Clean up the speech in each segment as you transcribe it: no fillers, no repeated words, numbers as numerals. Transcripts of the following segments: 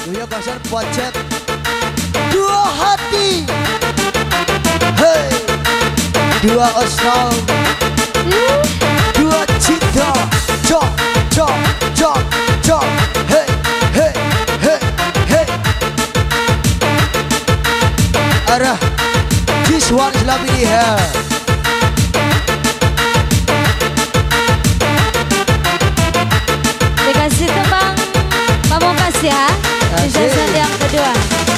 Duya kasar budget dua hati. Hey, dua osnol, dua cinta. Jok, jok, jok, jok. Hey, hey, hey, hey. Arah, this one is lovely here. Dikasih tebang pamungkas ya. Di season yang kedua.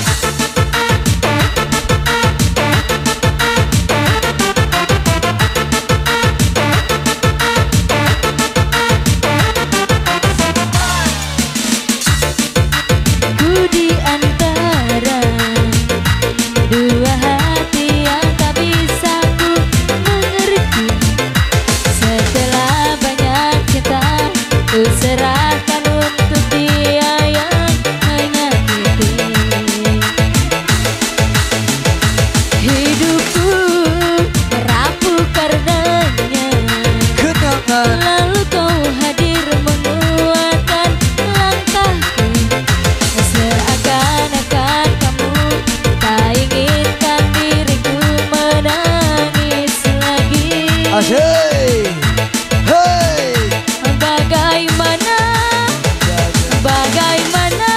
Ku di antara dua hati yang tak bisa ku mengerti. Setelah banyak cinta ku serahkan untuk dia yang menyakiti. Hidupku rapuh karenanya. Lalu kau hadir menguatkan langkahku. Seakan-akan kamu tak inginkan diriku menangis lagi. Asyik. Hey. Bagaimana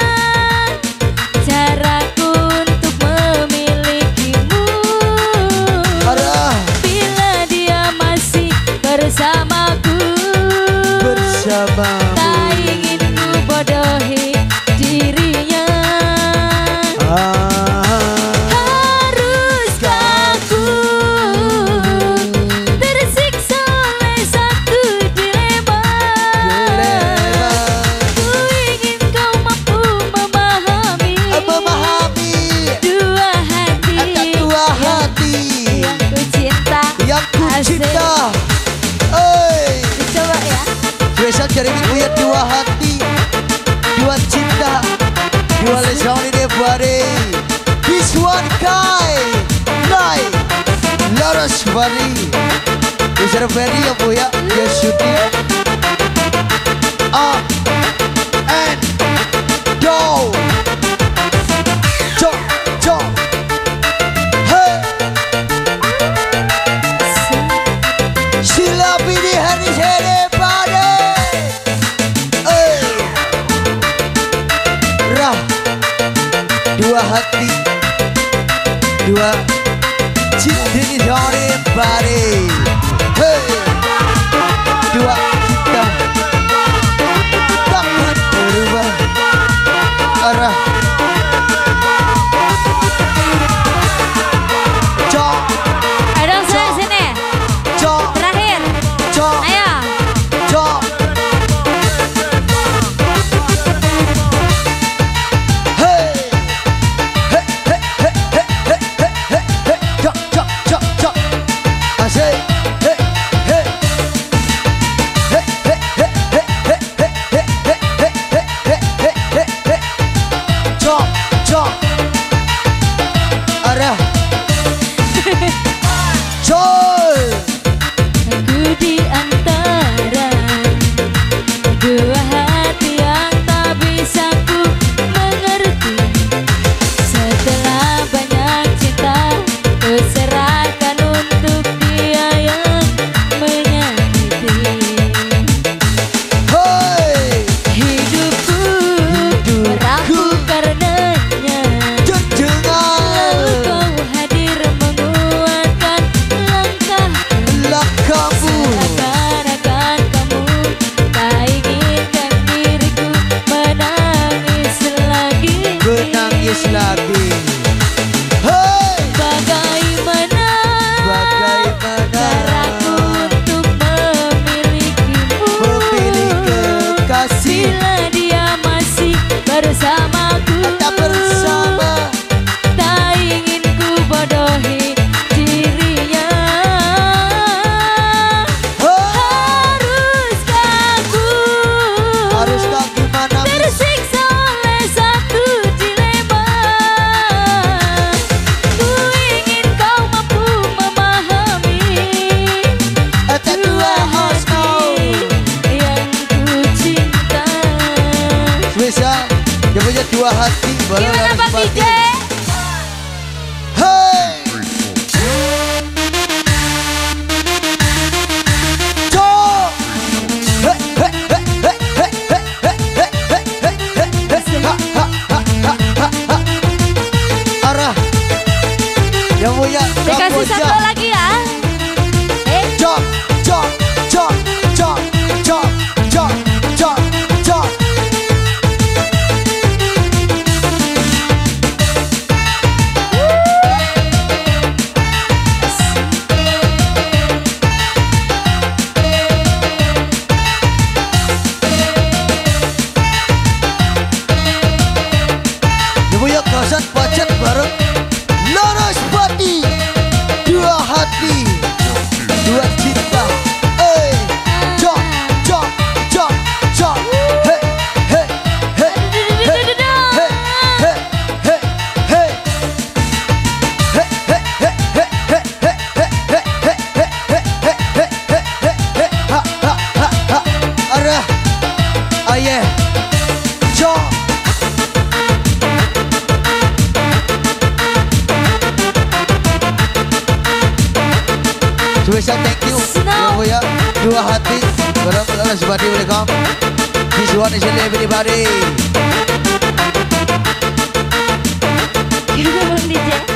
caraku untuk memilikimu? Arah. Bila dia masih bersamaku, tak ingin ku bodohi dirinya. Haruskah ku tersiksa oleh satu dilema? Ku ingin kau mampu memahami dua hati yang ku cinta. Hey. Coba ya. Biasa cari punya dua hati, dua cinta, dua lesoni de bari. This one guy, night, Laras Bari. Bisa beri ya bu ya, dia syuting. Up and go. Jok, jok. Hey. Sila pilih hari sere pada. Rah. Dua hati, dua cinta di sore bari. Hey. Dua cinta takkan berubah arah. Jok, Ada saya sini. jok, Terakhir. jok, Ayo. jok. Hey, hey, hey, hey, hey, hey, hey, hey, hey, jok, jok, jok, jok. Asyik. Hey, hey, hey, hey, hey, hey, hey, hey, hey, hey, hey, hey, hey, hey, hey. Jok, jok. Arah. Joy. Ku di antara dua hati yang tak bisa ku mengerti. Setelah banyak cinta ku serahkan untuk dia yang menyakiti. Hey. Hidupku rapuh karenanya. Lalu kau hadir menguatkan langkahku. Seakan-akan kamu tak inginkan diriku menangis lagi. Menangis lagi. Hey. Bagaimana caraku untuk memilikimu? Memilih kekasih Bila dia masih bersamaku, tak bersama. tak ingin ku bodohi dirinya. Haruskah gimana? Tersiksa oleh satu dilema. Ku ingin kau mampu memahami dua hati yang ku cinta. Bisa Dia punya dua hati. Gimana Bang DJ? Hey. Cok. Hey, hey, hey, hey, hey, hey, hey, hey, hey, hey, hey. Ha, ha, ha, ha, ha, ha. Arah. Yang punya Dikasih satu lagi ya. Cok, cok, cok, cok, cok, cok, cok, cok. Dibuyak kaset pacet bareng Laras Pati. Dua hati, dua cinta. Hey, jok, jok, jok, jok. Hey, hey, hey, hey, hey, hey, hey, hey. Hey, hey, hey, hey, hey, hey, hey, hey, hey, hey, hey, hey, hey. Ha, ha, ha, ha. Arah, ayah, jok. Spesial thank you ya, dua hati benar-benar sebadi welcome. This one is everybody. Gimana Bang DJ?